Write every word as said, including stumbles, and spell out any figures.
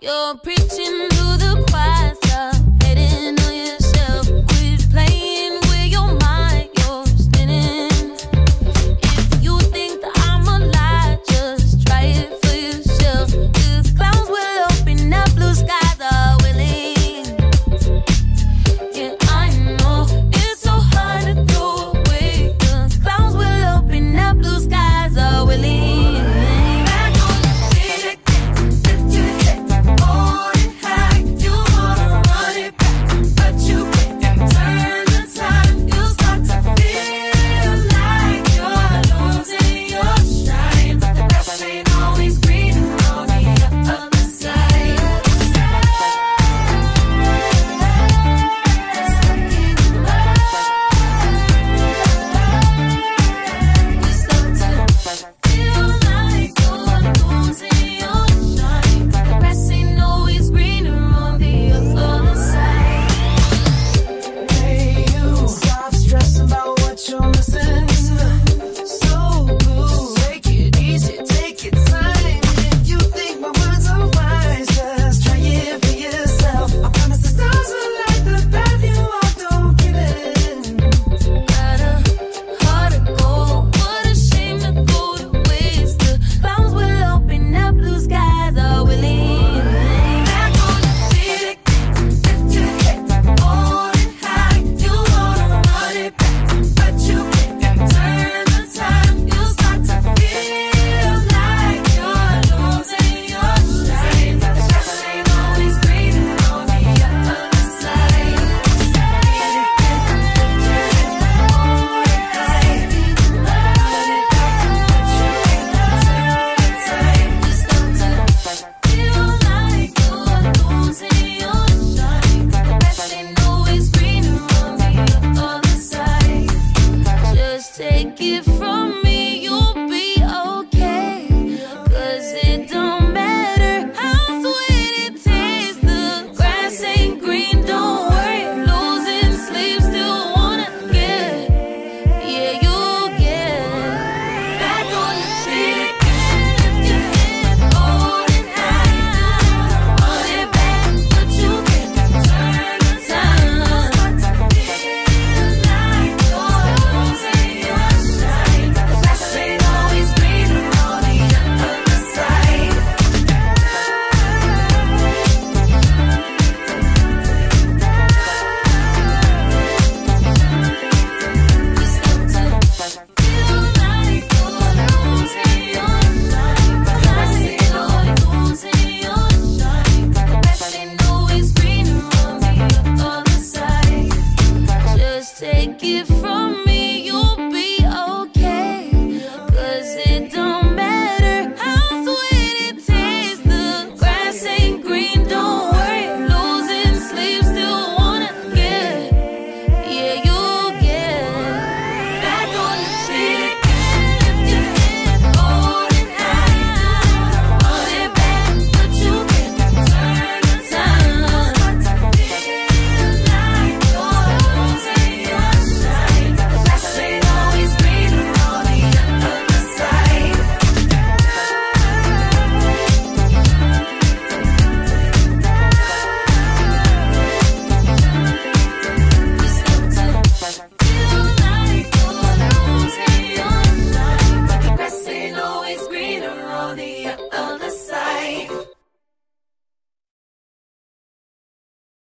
You're preaching to the choir, stop hating on yourself. Quit playing with your mind, you're spinning. If you think that I'm a lie, just try it for yourself. Cause clouds will open up, blue skies are willing. Yeah, I know it's so hard to throw away. Cause clouds will open up, blue skies are willing. Take it from me, you'll be okay. Cause it don't matter how sweet it tastes. The grass ain't green, don't worry. Losing sleep, still wanna get. Yeah, you'll get back on the street. Lift your head, hold it high. Want it back, but you can't turn the time. Start to feel like you're losing your shine. The grass ain't always greener on the other side. You start to feel like you're losing your shine. The grass ain't always losing your shine. The grass ain't always greener on the other side. Just take it from me, you'll be okay. Cause it don't matter how sweet it tastes. The grass ain't green, don't worry. Losing sleep, still wanna get. Yeah, you'll get back on the street. Lift your head, hold it high. Want it back, but you can't turn the time. Start to feel like you're losing your shine. The grass ain't always greener on the other side. You start to feel like you're losing your shine. The grass ain't always greener on the other